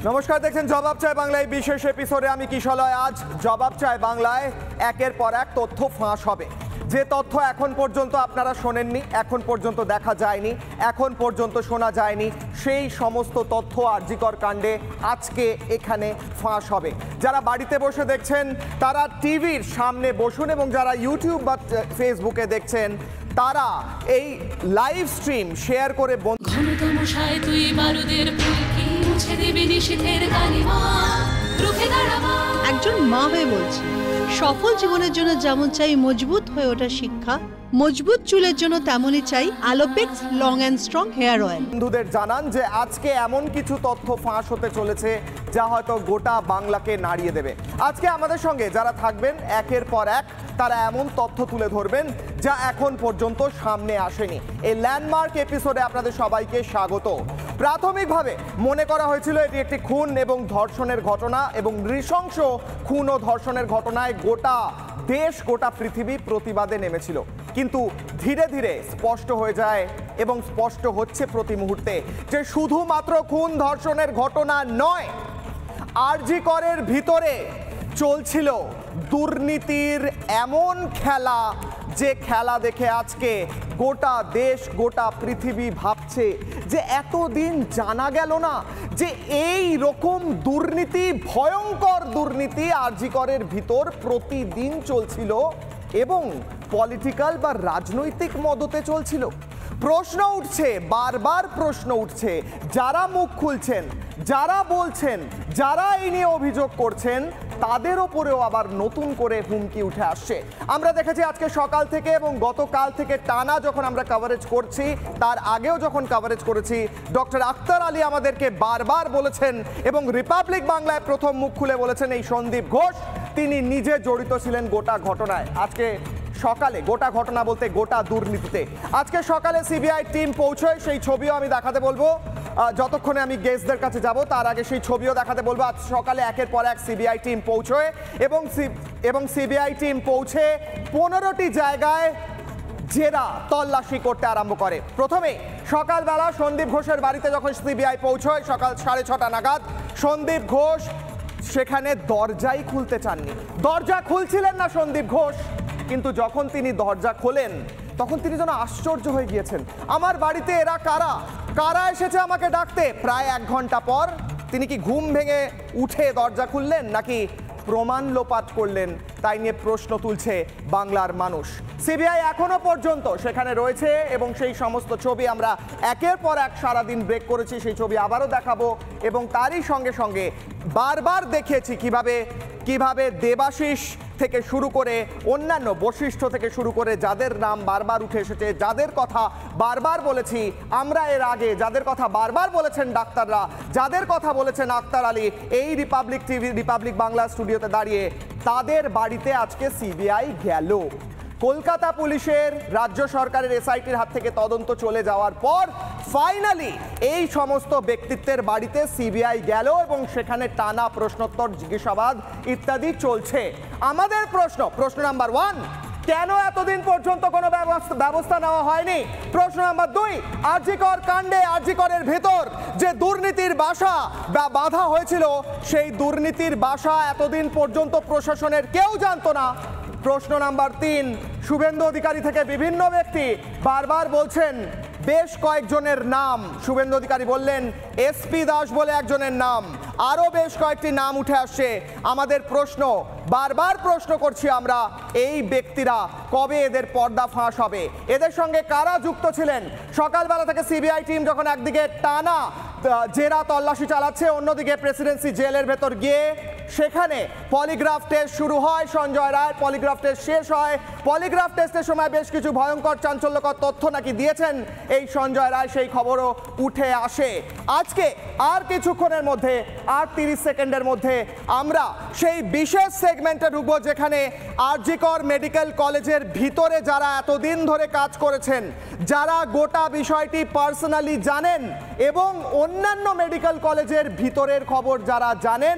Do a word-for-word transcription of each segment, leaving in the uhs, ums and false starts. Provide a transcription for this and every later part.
নমস্কার, দেখছেন জবাব চাই বাংলায় বিশেষ এপিসোডে আমি কিশলয়। আজ জবাব চাই বাংলায় একের পর এক তথ্য ফাঁস হবে। যে তথ্য এখন পর্যন্ত আপনারা শোনেননি, এখন পর্যন্ত দেখা যায়নি, এখন পর্যন্ত শোনা যায়নি, সেই সমস্ত তথ্য আরজিকর কাণ্ডে আজকে এখানে ফাঁস হবে। যারা বাড়িতে বসে দেখছেন তারা টিভির সামনে বসুন, এবং যারা ইউটিউব বা ফেসবুকে দেখছেন তারা এই লাইভ স্ট্রিম শেয়ার করে একজন মা হয়ে বলছি, সফল জীবনের জন্য যেমন চাই মজবুত হয়ে ওঠা শিক্ষা, মজবুত চুলের জন্য তেমনই চাই Alopex long and strong hair oil. বন্ধুদের জানান যে আজকে এমন কিছু তথ্য ফাঁস হতে চলেছে যা হয়তো গোটা বাংলাকে নাড়িয়ে দেবে। আজকে আমাদের সঙ্গে যারা থাকবেন একের পর এক তারা এমন তথ্য তুলে ধরবেন যা এখন পর্যন্ত সামনে আসেনি। এই ল্যান্ডমার্ক এপিসোডে আপনাদের সবাইকে স্বাগত। প্রাথমিকভাবে মনে করা হয়েছিল এটি একটি খুন এবং ধর্ষণের ঘটনা, এবং নৃশংস খুন ও ধর্ষণের ঘটনায় গোটা দেশ গোটা পৃথিবী প্রতিবাদে নেমেছিল। কিন্তু ধীরে ধীরে স্পষ্ট হয়ে যায় এবং স্পষ্ট হচ্ছে প্রতি মুহূর্তে যে শুধুমাত্র খুন ধর্ষণের ঘটনা নয়, আরজি করের ভিতরে চলছিল দুর্নীতির এমন খেলা, যে খেলা দেখে আজকে গোটা দেশ গোটা পৃথিবী ভাবছে যে এতদিন জানা গেল না যে এই রকম দুর্নীতি, ভয়ঙ্কর দুর্নীতি আরজি করের ভিতর প্রতিদিন চলছিল এবং পলিটিক্যাল বা রাজনৈতিক মদতে চলছিল। প্রশ্ন উঠছে, বারবার প্রশ্ন উঠছে, যারা মুখ খুলছেন, যারা বলছেন, যারা এই নিয়ে অভিযোগ করছেন তাদের ওপরেও আবার নতুন করে হুমকি উঠে আসছে। আমরা দেখেছি আজকে সকাল থেকে এবং গতকাল থেকে টানা যখন আমরা কভারেজ করছি, তার আগেও যখন কভারেজ করেছি, ডক্টর আক্তার আলী আমাদেরকে বারবার বলেছেন এবং রিপাবলিক বাংলায় প্রথম মুখ খুলে বলেছেন এই সন্দীপ ঘোষ তিনি নিজে জড়িত ছিলেন গোটা ঘটনায়। আজকে সকালে গোটা ঘটনা বলতে গোটা দুর্নীতিতে আজকে সকালে সিবিআই টিম পৌঁছয়, সেই ছবিও আমি দেখাতে বলবো যতক্ষণে আমি গেস্টদের কাছে যাব। তার আগে সেই ছবিও দেখাতে বলবো। আজ সকালে একের পর এক সিবিআই টিম পৌঁছয় এবং এবং সিবিআই টিম পৌঁছে পনেরোটি জায়গায় জেরা তল্লাশি করতে আরম্ভ করে। প্রথমে সকালবেলা সন্দীপ ঘোষের বাড়িতে যখন সিবিআই পৌঁছয় সকাল সাড়ে ছটা নাগাদ, সন্দীপ ঘোষ সেখানে দরজাই খুলতে চাননি। দরজা খুলছিলেন না সন্দীপ ঘোষ, কিন্তু যখন তিনি দরজা খোলেন তখন তিনি যেন আশ্চর্য হয়ে গিয়েছেন। আমার বাড়িতে এরা কারা কারা এসেছে আমাকে ডাকতে? প্রায় এক ঘন্টা পর তিনি কি ঘুম ভেঙে উঠে দরজা খুললেন নাকি প্রমাণ লোপাট করলেন, তাই নিয়ে প্রশ্ন তুলছে বাংলার মানুষ। সিবিআই এখনো পর্যন্ত সেখানে রয়েছে এবং সেই সমস্ত ছবি আমরা একের পর এক সারাদিন ব্রেক করেছি, সেই ছবি আবারও দেখাবো। এবং তারই সঙ্গে সঙ্গে বারবার দেখিয়েছি কিভাবে কিভাবে দেবাশিস থেকে শুরু করে অন্যান্য বশিষ্ঠ থেকে শুরু করে যাদের নাম বারবার উঠে এসেছে, যাদের কথা বারবার বলেছি আমরা এর আগে, যাদের কথা বারবার বলেছেন ডাক্তাররা, যাদের কথা বলেছেন আক্তার আলী এই রিপাবলিক টিভি রিপাবলিক বাংলা স্টুডিওতে দাঁড়িয়ে, তাদের বাড়িতে আজকে সিবিআই গেল। কলকাতা পুলিশের রাজ্য সরকারের এসআইটির হাত থেকে তদন্ত চলে যাওয়ার পর ফাইনালি এই সমস্ত ব্যক্তিত্বের বাড়িতে সিবিআই গেল এবং সেখানে টানা প্রশ্নোত্তর, জিজ্ঞাসাবাদ ইত্যাদি চলছে। আমাদের প্রশ্ন প্রশ্ন নাম্বার ওয়ান, কেন এতদিন পর্যন্ত কোনো ব্যবস্থা নেওয়া হয়নি? প্রশ্ন নাম্বার দুই, আরজি কর কাণ্ডে আরজি করের ভেতর যে দুর্নীতির বাসা বা বাধা হয়েছিল, সেই দুর্নীতির বাসা এতদিন পর্যন্ত প্রশাসনের কেউ জানতো না। প্রশ্ন নাম্বার তিন, শুভেন্দু অধিকারী থেকে বিভিন্ন ব্যক্তি বারবার বলছেন বেশ কয়েকজনের নাম। শুভেন্দু অধিকারী বললেন এসপি দাস বলে একজনের নাম, আরও বেশ কয়েকটি নাম উঠে আসছে। আমাদের প্রশ্ন, বারবার প্রশ্ন করছি আমরা, এই ব্যক্তিরা কবে এদের পর্দা ফাঁস হবে? এদের সঙ্গে কারা যুক্ত ছিলেন? সকালবেলা থেকে সিবিআই টিম যখন একদিকে টানা জেরা তল্লাশি চালাচ্ছে, অন্যদিকে প্রেসিডেন্সি জেলের ভেতর গিয়ে সেখানে পলিগ্রাফ টেস্ট শুরু হয় সঞ্জয় রায়, পলিগ্রাফ টেস্ট শেষ হয়। পলিগ্রাফ টেস্টের সময় বেশ কিছু ভয়ঙ্কর চাঞ্চল্যকর তথ্য নাকি দিয়েছেন এই সঞ্জয় রায়, সেই খবরও উঠে আসে। আজকে আর কিছুক্ষণের মধ্যে, আর তিরিশ সেকেন্ডের মধ্যে আমরা সেই বিশেষ সেগমেন্টে ঢুকবো যেখানে আরজি কর মেডিকেল কলেজের ভিতরে যারা এতদিন ধরে কাজ করেছেন, যারা গোটা বিষয়টি পার্সোনালি জানেন এবং অন্যান্য মেডিকেল কলেজের ভিতরের খবর যারা জানেন,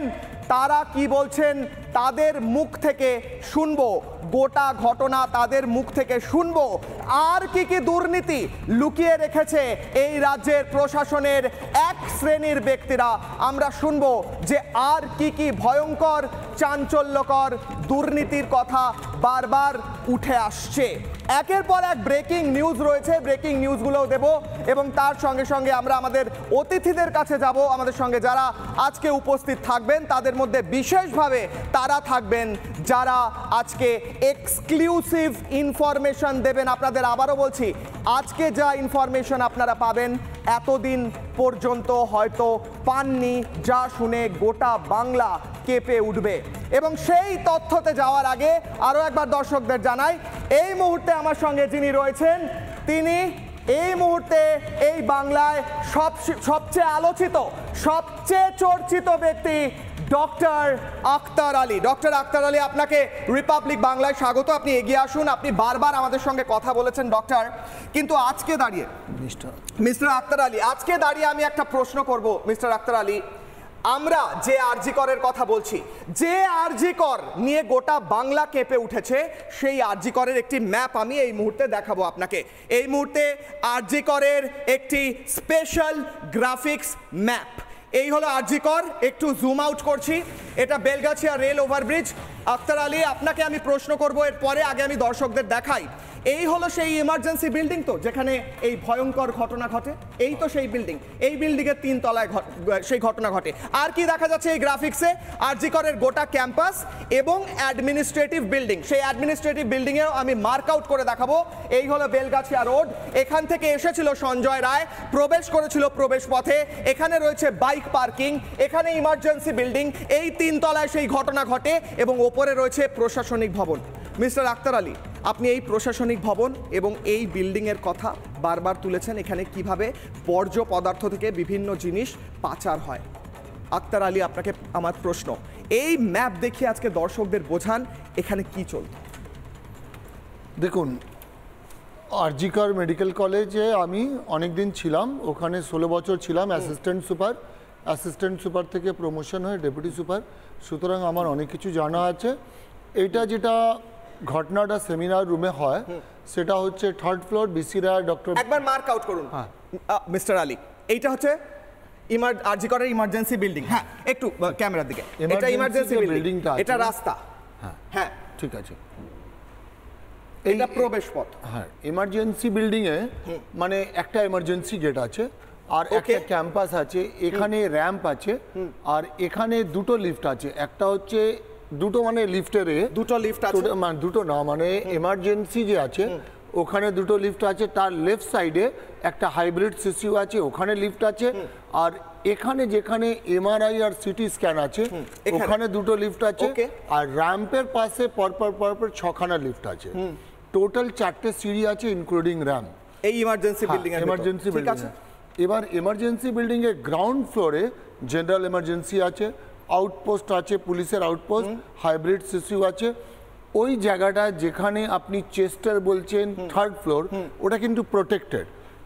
তারা কি বলছেন তাদের মুখ থেকে শুনবো, গোটা ঘটনা তাদের মুখ থেকে শুনবো। আর কি কি দুর্নীতি লুকিয়ে রেখেছে এই রাজ্যের প্রশাসনের এক শ্রেণীর ব্যক্তিরা, আমরা শুনবো যে আর কি কি ভয়ঙ্কর চাঞ্চল্যকর দুর্নীতির কথা বারবার উঠে আসছে। একের পর এক ব্রেকিং নিউজ রয়েছে, ব্রেকিং নিউজগুলোও দেব এবং তার সঙ্গে সঙ্গে আমরা আমাদের অতিথিদের কাছে যাব। আমাদের সঙ্গে যারা আজকে উপস্থিত থাকবেন তাদের মধ্যে বিশেষভাবে তারা থাকবেন যারা আজকে এক্সক্লুসিভ ইনফরমেশন দেবেন। আপনাদের আবারও বলছি, আজকে যা ইনফরমেশন আপনারা পাবেন এতদিন পর্যন্ত হয়তো পাননি, যা শুনে গোটা বাংলা কেঁপে উঠবে। এবং সেই তথ্যতে যাওয়ার আগে আরও একবার দর্শকদের জানাই, এই মুহূর্তে আমার সঙ্গে যিনি রয়েছেন তিনি এই মুহূর্তে এই বাংলায় সব সবচেয়ে আলোচিত, সবচেয়ে চর্চিত ব্যক্তি ডক্টর আখতার আলী। ডক্টর আখতার আলী, আপনাকে রিপাবলিক বাংলায় স্বাগত। আপনি এগিয়ে আসুন। আপনি বারবার আমাদের সঙ্গে কথা বলেছেন ডক্টর, কিন্তু আজকে দাঁড়িয়ে মিস্টার আখতার আলী, আজকে দাঁড়িয়ে আমি একটা প্রশ্ন করব মিস্টার আখতার আলী। আমরা যে আরজি করের কথা বলছি, যে আরজি কর নিয়ে গোটা বাংলা কেঁপে উঠেছে, সেই আরজি করের একটি ম্যাপ আমি এই মুহূর্তে দেখাবো আপনাকে। এই মুহূর্তে আরজি করের একটি স্পেশাল গ্রাফিক্স ম্যাপ। এই হলো আরজি কর, একটু জুম আউট করছি, এটা বেলগাছিয়া রেল ওভারব্রিজ। আখতার আলী, আপনাকে আমি প্রশ্ন করব এর পরে, আগে আমি দর্শকদের দেখাই। এই হলো সেই ইমার্জেন্সি বিল্ডিং তো যেখানে এই ভয়ঙ্কর ঘটনা ঘটে, এই তো সেই বিল্ডিং, এই বিল্ডিংয়ের তিন তলায় সেই ঘটনা ঘটে। আর কি দেখা যাচ্ছে এই গ্রাফিক্সে? আরজি করের গোটা ক্যাম্পাস এবং অ্যাডমিনিস্ট্রেটিভ বিল্ডিং। সেই অ্যাডমিনিস্ট্রেটিভ বিল্ডিংয়েও আমি মার্ক আউট করে দেখাবো। এই হলো বেলগাছিয়া রোড, এখান থেকে এসেছিল সঞ্জয় রায়, প্রবেশ করেছিল প্রবেশ পথে, এখানে রয়েছে বাইক পার্কিং, এখানে ইমার্জেন্সি বিল্ডিং, এই তিন তলায় সেই ঘটনা ঘটে এবং ওপরে রয়েছে প্রশাসনিক ভবন। মিস্টার আখতার আলী, আপনি এই প্রশাসনিক ভবন এবং এই বিল্ডিংয়ের কথা বারবার তুলেছেন, এখানে কিভাবে বর্জ্য পদার্থ থেকে বিভিন্ন জিনিস পাচার হয়। আখতার আলী, আপনাকে আমার প্রশ্ন, এই ম্যাপ দেখে আজকে দর্শকদের বোঝান এখানে কি চলত। দেখুন, আরজি কর মেডিকেল কলেজে আমি অনেক দিন ছিলাম, ওখানে ষোলো বছর ছিলাম অ্যাসিস্ট্যান্ট সুপার। অ্যাসিস্ট্যান্ট সুপার থেকে প্রমোশন হয়ে ডেপুটি সুপার, সুতরাং আমার অনেক কিছু জানা আছে। এটা যেটা ঘটনাটা সেমিনার রুমে হয় সেটা হচ্ছে third floor B C Roy doctor. একবার মার্ক আউট করুন মিস্টার আলী, এইটা হচ্ছে আরজি করের ইমার্জেন্সি বিল্ডিং। হ্যাঁ, একটু ক্যামেরার দিকে, এটা ইমার্জেন্সি বিল্ডিংটা, এটা রাস্তা। হ্যাঁ হ্যাঁ ঠিক আছে, এটা প্রবেশ পথ। হ্যাঁ, ইমার্জেন্সি বিল্ডিং এ মানে একটা ইমার্জেন্সি গেট আছে আর একটা ক্যাম্পাস আছে, এখানে র্যাম্প আছে আর এখানে দুটো লিফট আছে। একটা হচ্ছে দুটো মানে লিফটের দুটো লিফট আছে, মানে দুটো না মানে এমার্জেন্সি যে আছে ওখানে দুটো লিফট আছে, তার লেফট সাইডে একটা হাইব্রিড সিসিউ আছে, ওখানে লিফট আছে। আর এখানে যেখানে এমআরআই আর সিটি স্ক্যান আছে ওখানে দুটো লিফট আছে। আর র্যাম্পের পাশে পরপর পরপর ছখানা লিফট আছে, টোটাল চারটে সিঁড়ি আছে ইনক্লুডিং র্যাম্প এই ইমার্জেন্সি বিল্ডিং এর। ইমার্জেন্সি বিল্ডিং আছে। এবার এমার্জেন্সি বিল্ডিং এর গ্রাউন্ড ফ্লোরে জেনারেল এমার্জেন্সি আছে, আউটপোস্ট আছে, পুলিশের আউটপোস্ট, হাইব্রিড সিসিউ আছে। ওই জায়গাটা যেখানে আপনি চেস্টার বলছেন থার্ড ফ্লোর, ওটা কিন্তু প্রোটেক্টেড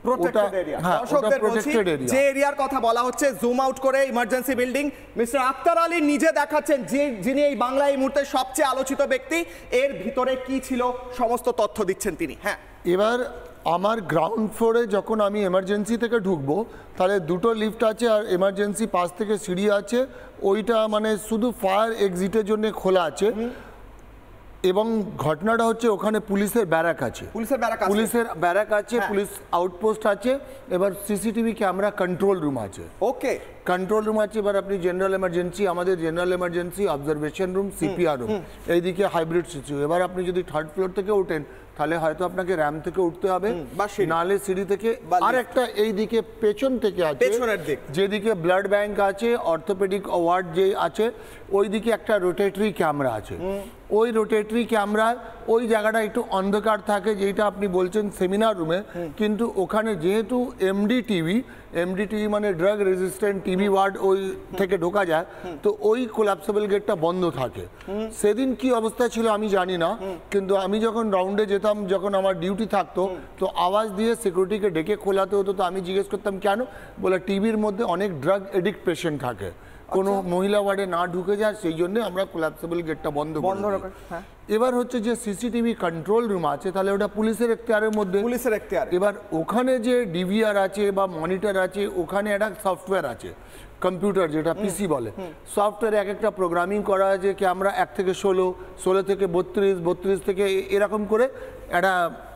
যে এরিয়ার কথা বলা হচ্ছে। জুম আউট করে emergency building, mister Akhtar Ali নিজে দেখাচ্ছেন, যে যিনি এই বাংলা এই মুহূর্তে সবচেয়ে আলোচিত ব্যক্তি, এর ভিতরে কি ছিল সমস্ত তথ্য দিচ্ছেন তিনি। হ্যাঁ, এবার আমার গ্রাউন্ড ফ্লোরে যখন আমি এমার্জেন্সি থেকে ঢুকবো তাহলে দুটো লিফট আছে আর এমার্জেন্সি পাশ থেকে সিঁড়ি আছে, ওইটা মানে শুধু ফায়ার এক্সিটের জন্য খোলা আছে। এবং ঘটনাটা হচ্ছে ওখানে পুলিশের ব্যারাক আছে, পুলিশের ব্যারাক আছে পুলিশের ব্যারাক আছে পুলিশ আউটপোস্ট আছে। এবার সিসিটিভি ক্যামেরা কন্ট্রোল রুম আছে। ওকে, কন্ট্রোল রুম আছে। এবার আপনি জেনারেল এমার্জেন্সি, আমাদের general emergency observation room, CPR room, এইদিকে হাইব্রিড সিসিউ। এবার আপনি যদি থার্ড ফ্লোর থেকে ওঠেন তাহলে হয়তো আপনাকে র্যাম্প থেকে উঠতে হবে, নালে সিঁড়ি থেকে। আর একটা এইদিকে পেছন থেকে আছে, যেদিকে ব্লাড ব্যাংক আছে, অর্থোপেডিক ওয়ার্ড যে আছে, ওইদিকে একটা রোটেটরি ক্যামেরা আছে। ওই রোটেটরি ক্যামেরা ওই জায়গাটা একটু অন্ধকার থাকে, যেটা আপনি বলছেন সেমিনার রুমে, কিন্তু ওখানে যেহেতু এমডি টিভি, এমডি টিভি মানে ড্রাগ রেজিস্ট্যান্ট টিভি ওয়ার্ড, ওই থেকে ঢোকা যায়, তো ওই কোলাপসেবল গেটটা বন্ধ থাকে। সেদিন কি অবস্থা ছিল আমি জানি না, কিন্তু আমি যখন রাউন্ডে যেতাম, যখন আমার ডিউটি থাকতো, তো আওয়াজ দিয়ে সিকিউরিটিকে ডেকে খোলাতে হতো। তো আমি জিজ্ঞেস করতাম কেন, বলে টিভির মধ্যে অনেক ড্রাগ এডিক্ট পেশেন্ট থাকে কোনো মহিলা ওয়ার্ডে না ঢুকে যায়, সেই জন্য আমরা কোলাপসেবল গেটটা বন্ধ বন্ধ করে রাখা, হ্যাঁ। এবার হচ্ছে যে সিসিটিভি কন্ট্রোল রুম আছে, তাহলে ওটা পুলিশের এখতিয়ারের মধ্যে, পুলিশের এখতিয়ার। এবার ওখানে যে ডিভিআর আছে বা মনিটর আছে, ওখানে একটা সফটওয়্যার আছে, কম্পিউটার যেটা পিসি বলে, সফটওয়্যারে এক একটা প্রোগ্রামিং করা আছে, ক্যামেরা এক থেকে ষোলো, ষোলো থেকে বত্রিশ, বত্রিশ থেকে এরকম করে একটা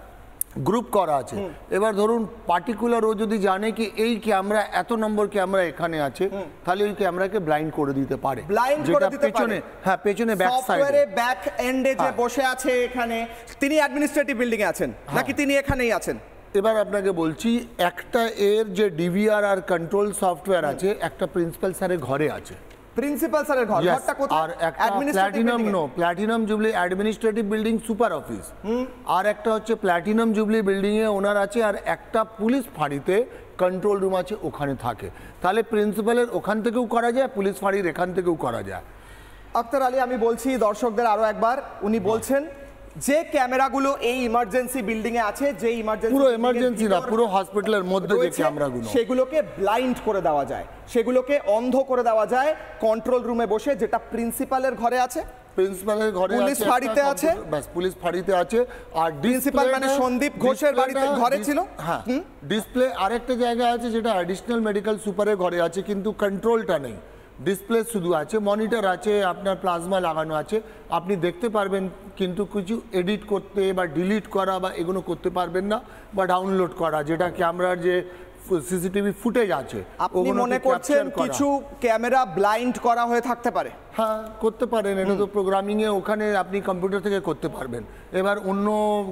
গ্রুপ করা আছে। এবার ধরুন পার্টিকুলার ও যদি জানে কি এই ক্যামেরা এত নম্বর ক্যামেরা এখানে আছে, তাহলে ওই ক্যামেরাকে ব্লাইন্ড করে দিতে পারে, ব্লাইন্ড করে দিতে পারে। হ্যাঁ, পেছনে ব্যাক সাইডে সফটওয়্যারে ব্যাক এন্ডে যে বসে আছে এখানে, তিনি অ্যাডমিনিস্ট্রেটিভ বিল্ডিং এ আছেন নাকি তিনি এখানেই আছেন? এবার আপনাকে বলছি, একটা এর যে ডিভিআর আর কন্ট্রোল সফটওয়্যার আছে, একটা প্রিন্সিপাল স্যারের ঘরে আছে। প্রিন্সিপাল স্যারের ঘর, ঘরটা কোথায়? আর একটা platinum no platinum jubilee administrative building super office, আর একটা হচ্ছে প্ল্যাটিনাম জুবলি বিল্ডিং এ ওনার আছে, আর একটা পুলিশ ফাঁড়িতে কন্ট্রোল রুম আছে, ওখানে থাকে। তাহলে প্রিন্সিপালের ওখান থেকেও করা যায়, পুলিশ ফাঁড়ির এখান থেকেও করা যায়। আক্তার আলী, আমি বলছি দর্শকদের আরো একবার, উনি বলছেন যে ক্যামেরাগুলো এই ইমার্জেন্সি বিল্ডিং এ আছে, যে ইমার্জেন্সি পুরো ইমার্জেন্সি না, পুরো হসপিটালের মধ্যে যে ক্যামেরাগুলো, সেগুলোকে ব্লাইন্ড করে দেওয়া যায়, সেগুলোকে অন্ধ করে দেওয়া যায় কন্ট্রোল রুমে বসে, যেটা প্রিন্সিপালের ঘরে আছে, প্রিন্সিপালের ঘরে পুলিশ ফাঁড়িতে আছে, বাস পুলিশ ফাঁড়িতে আছে। আর প্রিন্সিপাল মানে সন্দীপ ঘোষের বাড়িতে ঘরে ছিল। হ্যাঁ, ডিসপ্লে আরেকটা জায়গা আছে যেটা অ্যাডিশনাল মেডিকেল সুপারের ঘরে আছে, কিন্তু কন্ট্রোলটা নেই, ডিসপ্লে শুধু আছে, মনিটর আছে, আপনার প্লাজমা লাগানো আছে, আপনি দেখতে পারবেন, কিন্তু কিছু এডিট করতে বা ডিলিট করা বা এগুলো করতে পারবেন না, বা ডাউনলোড করা, যেটা ক্যামেরার যে সিসিটিভি ফুটেজ আছে। আপনি মনে করছেন কিছু ক্যামেরা ব্লাইন্ড করা হয়ে থাকতে পারে? হ্যাঁ, করতে পারেন, এটা তো প্রোগ্রামিং এ ওখানে আপনি কম্পিউটার থেকে করতে পারবেন। এবার অন্য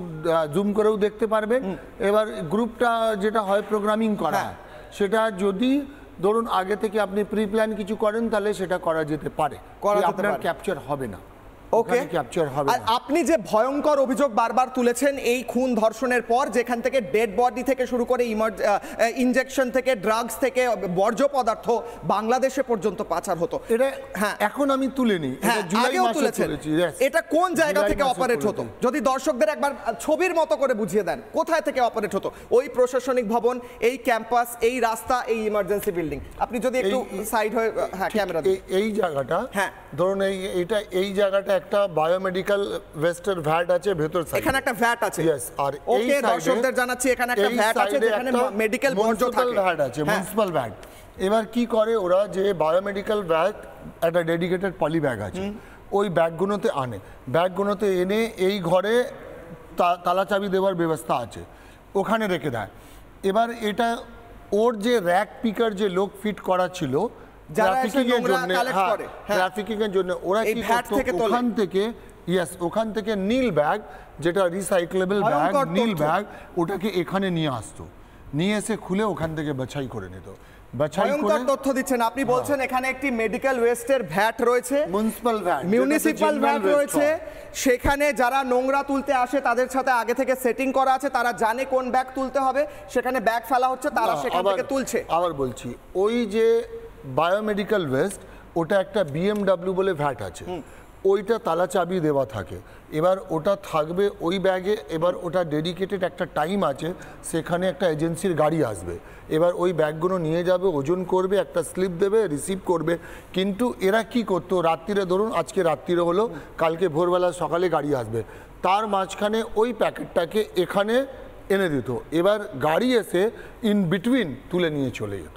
জুম করেও দেখতে পারবেন। এবার গ্রুপটা যেটা হয় প্রোগ্রামিং করা, সেটা যদি ধরুন আগে থেকে আপনি প্রি প্ল্যান কিছু করেন, তাহলে সেটা করা যেতে পারে, আপনার ক্যাপচার হবে না। ওকে, ক্যাপচার হবে। আর আপনি যে ভয়ঙ্কর অভিযোগ বারবার তুলেছেন এই খুন ধর্ষণের পর, যেখান থেকে ডেড বডি থেকে শুরু করে ইনজেকশন থেকে ড্রাগস থেকে বর্জ্য পদার্থ বাংলাদেশে পর্যন্ত পাচার হতো, এটা হ্যাঁ এখন আমি তুলিনি, এটা জুলাই মাসে তুলেছেন। এটা কোন জায়গা থেকে অপারেট হতো? যদি দর্শকদের একবার ছবির মতো করে বুঝিয়ে দেন, কোথায় থেকে অপারেট হতো? ওই প্রশাসনিক ভবন, এই ক্যাম্পাস, এই রাস্তা, এই ইমার্জেন্সি বিল্ডিং। আপনি যদি একটু সাইড হয়ে, হ্যাঁ ক্যামেরা, এই জায়গাটা, হ্যাঁ ধরুন এই এটা এই জায়গাটা একটা বায়োমেডিক্যাল ওয়েস্টের ভ্যাট আছে ভেতর সাইডে, এখানে একটা ভ্যাট আছে। ইয়েস, আর এই সাইডে দর্শকদের জানাচ্ছি এখানে একটা ভ্যাট আছে, যেখানে মেডিকেল বর্জ্য থাকে, ভ্যাট আছে, মিউনিসিপাল ভ্যাট। এবার কি করে ওরা, যে বায়োমেডিক্যাল ভ্যাট একটা ডেডিকেটেড পলি ব্যাগ আছে, ওই ব্যাগগুলোতে আনে, ব্যাগগুলোতে এনে এই ঘরে তালা চাবি দেওয়ার ব্যবস্থা আছে, ওখানে রেখে দেয়। এবার এটা ওর যে র্যাক পিকার যে লোক ফিট করা ছিল ট্রাফিকিং এর জন্য, ট্রাফিকিং এর জন্য, ওরা কি করতো, ওখান থেকে ইয়েস ওখান থেকে নীল ব্যাগ, যেটা রিসাইকেলেবল ব্যাগ, নীল ব্যাগ, ওটাকে এখানে নিয়ে আসতো, নিয়ে এসে খুলে ওখান থেকে বাছাই করে নিত। ভয়ঙ্কর তথ্য দিচ্ছেন আপনি, বলছেন এখানে একটি মেডিকেল ওয়েস্টের ভ্যাট রয়েছে, মিউনিসিপাল ভ্যাট, মিউনিসিপাল ভ্যাট রয়েছে, সেখানে যারা নোংরা তুলতে আসে তাদের সাথে আগে থেকে সেটিং করা আছে, তারা জানে কোন ব্যাগ তুলতে হবে, সেখানে ব্যাগ ফেলা হচ্ছে, তারা সেখান থেকে তুলছে। আবার বলছি, ওই যে বায়োমেডিক্যাল ওয়েস্ট, ওটা একটা বিএমডব্লিউ বলে ভ্যাট আছে, ওইটা তালা চাবি দেওয়া থাকে। এবার ওটা থাকবে ওই ব্যাগে, এবার ওটা ডেডিকেটেড একটা টাইম আছে, সেখানে একটা এজেন্সির গাড়ি আসবে, এবার ওই ব্যাগগুলো নিয়ে যাবে, ওজন করবে, একটা স্লিপ দেবে, রিসিভ করবে। কিন্তু এরা কি করতো, রাত্রিরে ধরুন আজকে রাত্রিরে হলো, কালকে ভোরবেলা সকালে গাড়ি আসবে, তার মাঝখানে ওই প্যাকেটটাকে এখানে এনে দিত, এবার গাড়ি এসে ইন বিটুইন তুলে নিয়ে চলে যেত,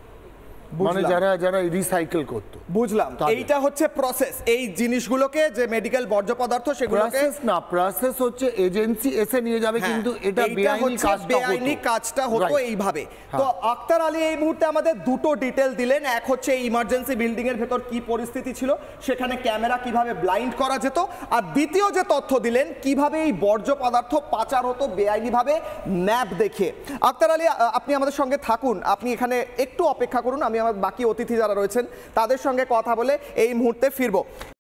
মানে যারা যারা রিসাইকেল করতো। বুঝলাম, এইটা হচ্ছে প্রসেস, এই জিনিসগুলোকে যে মেডিকেল বর্জ্য পদার্থ, সেগুলোকে প্রসেস না, প্রসেস হচ্ছে এজেন্সি এসে নিয়ে যাবে, কিন্তু এটা বেআইনি কাজটা হতো, বেআইনি কাজটা হতো এইভাবে। তো আক্তার আলী এই মুহূর্তে আমাদের দুটো ডিটেল দিলেন, এক হচ্ছে এই ইমার্জেন্সি বিল্ডিং এর ভেতর কি পরিস্থিতি ছিল, সেখানে ক্যামেরা কিভাবে ব্লাইন্ড করা যেত, আর দ্বিতীয় যে তথ্য দিলেন কিভাবে এই বর্জ্য পদার্থ পাচার হতো বেআইনিভাবে ম্যাপ দেখে। আক্তার আলী, আপনি আমাদের সঙ্গে থাকুন, আপনি এখানে একটু অপেক্ষা করুন, আমি আমার বাকি অতিথি যারা রয়েছেন তাদের সঙ্গে কথা বলে এই মুহূর্তে ফিরবো।